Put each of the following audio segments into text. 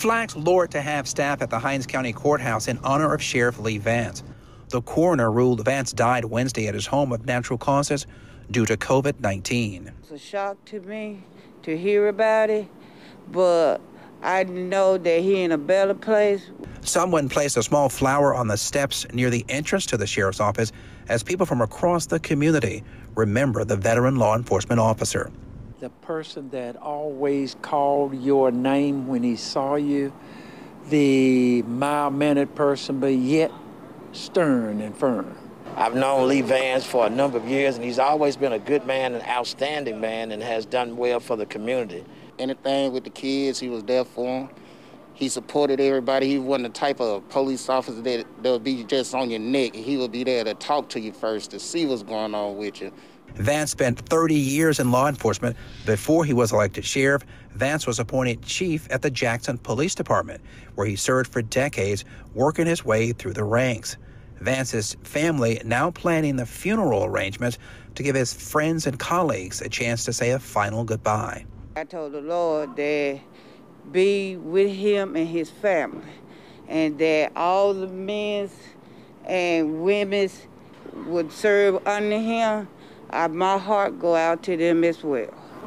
Flags lowered to have staff at the Hinds County Courthouse in honor of Sheriff Lee Vance. The coroner ruled Vance died Wednesday at his home of natural causes due to COVID-19. It's a shock to me to hear about it, but I know that he's in a better place. Someone placed a small flower on the steps near the entrance to the sheriff's office as people from across the community remember the veteran law enforcement officer. The person that always called your name when he saw you, the mild-mannered person, but yet stern and firm. I've known Lee Vance for a number of years, and he's always been a good man, an outstanding man, and has done well for the community. Anything with the kids, he was there for them. He supported everybody. He wasn't the type of police officer that would be just on your neck. He would be there to talk to you first, to see what's going on with you. Vance spent 30 years in law enforcement. Before he was elected sheriff, Vance was appointed chief at the Jackson Police Department, where he served for decades, working his way through the ranks. Vance's family now planning the funeral arrangements to give his friends and colleagues a chance to say a final goodbye. I told the Lord that be with him and his family, and that all the men and women would serve under him. My heart go out to them as well.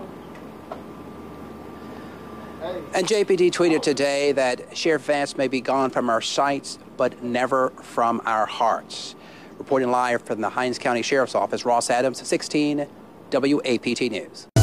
And JPD tweeted today that Sheriff Vance may be gone from our sights, but never from our hearts. Reporting live from the Hinds County Sheriff's Office, Ross Adams, 16 WAPT News.